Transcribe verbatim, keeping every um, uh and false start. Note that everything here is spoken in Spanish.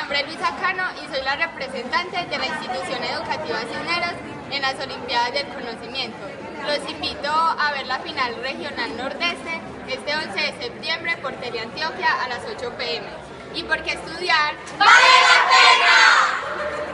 nombre es Luisa Cano y soy la representante de la institución educativa Cisneros en las Olimpiadas del Conocimiento. Los invito a ver la final regional nordeste este once de septiembre por Teleantioquia a las ocho p m ¿Y por qué estudiar? ¡Vale la pena!